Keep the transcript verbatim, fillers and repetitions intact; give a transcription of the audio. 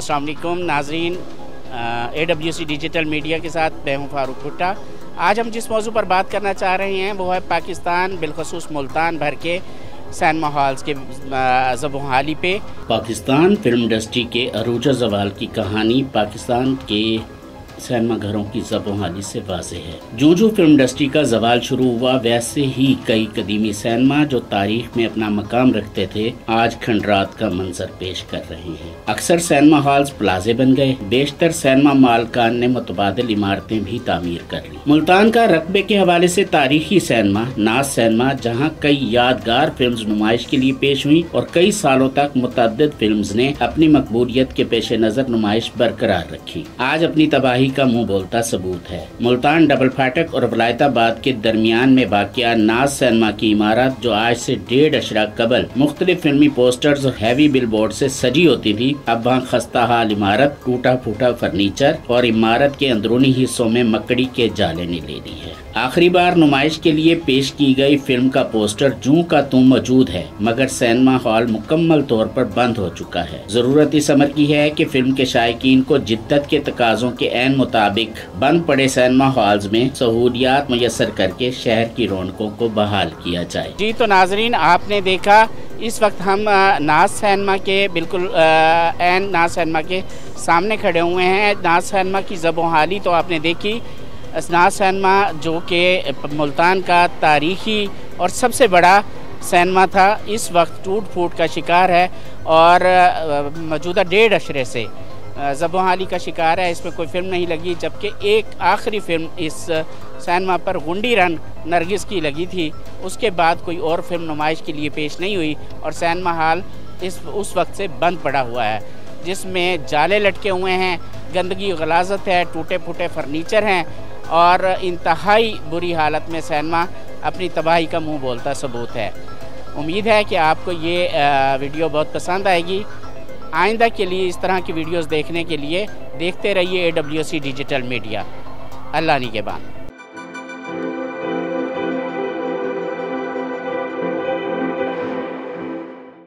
अस्सलाम वालेकुम नाज़रीन, A W C digital media के साथ मैं हूँ फारूक भुट्टा। आज हम जिस मौजू पर बात करना चाह रहे हैं वो है पाकिस्तान, बिलखसूस मुल्तान भर के सिनेमा हॉल्स के ज़ब-ओ-हाली पे। पाकिस्तान फिल्म इंडस्ट्री के अरूज ज़वाल की कहानी पाकिस्तान के सिनेमा घरों की ज़ब-ओ-हाली से वाज़ेह है। जो जो फिल्म इंडस्ट्री का ज़वाल शुरू हुआ, वैसे ही कई कदीमी सिनेमा जो तारीख में अपना मकाम रखते थे आज खंडरात का मंजर पेश कर रहे हैं। अक्सर सिनेमा हॉल्स प्लाजे बन गए, बेशतर सिनेमा मालकान ने मुतबादिल इमारतें भी तामीर कर ली। मुल्तान का रकबे के हवाले से तारीखी सिनेमा नाज सिनेमा, जहाँ कई यादगार फिल्म नुमाइश के लिए पेश हुई और कई सालों तक मुतअद्दिद फिल्म्स ने अपनी मकबूलियत के पेश नजर नुमाइश बरकरार रखी, आज अपनी तबाही का मुंह बोलता सबूत है। मुल्तान डबल फाटक और वलायताबाद के दरमियान में वाक़िया नाज सिनेमा की इमारत, जो आज से डेढ़ अशरा कबल मुख्तलिफ फिल्मी पोस्टर्स और हैवी बिलबोर्ड से सजी होती थी, अब वहाँ खस्ता हाल इमारत, टूटा फूटा फर्नीचर और इमारत के अंदरूनी हिस्सों में मकड़ी के जाले ने ले ली है। आखिरी बार नुमाइश के लिए पेश की गई फिल्म का पोस्टर जूं का तू मौजूद है, मगर सिनेमा हॉल मुकम्मल तौर पर बंद हो चुका है। जरूरत इस अमर की है कि फिल्म के शायकीन को जिद्दत के तकाजों के ऐन मुताबिक बंद पड़े सिनेमा हॉल्स में सहूलियात मुयस्सर करके शहर की रौनकों को बहाल किया जाए। जी तो नाजरीन, आपने देखा इस वक्त हम नाज सिनेमा के बिल्कुल ऐन नाज सिनेमा के सामने खड़े हुए हैं। नाज सिनेमा की ज़ब-ओ-हाली तो आपने देखी। नाज सिनेमा जो कि मुल्तान का तारीखी और सबसे बड़ा सिनेमा था, इस वक्त टूट फूट का शिकार है और मौजूदा डेढ़ अशरे से ज़ब-ओ-हाली का शिकार है। इस पर कोई फिल्म नहीं लगी, जबकि एक आखिरी फिल्म इस सिनेमा पर गुंडी रन नरगिस की लगी थी। उसके बाद कोई और फिल्म नुमाइश के लिए पेश नहीं हुई और सिनेमा हॉल इस उस वक्त से बंद पड़ा हुआ है, जिसमें जाले लटके हुए हैं, गंदगी गलाजत है, टूटे फूटे फर्नीचर हैं और इंतहाई बुरी हालत में सिनेमा अपनी तबाही का मुंह बोलता सबूत है। उम्मीद है कि आपको ये वीडियो बहुत पसंद आएगी। आइंदा के लिए इस तरह की वीडियोस देखने के लिए देखते रहिए A W C digital media. Allah निगहबान।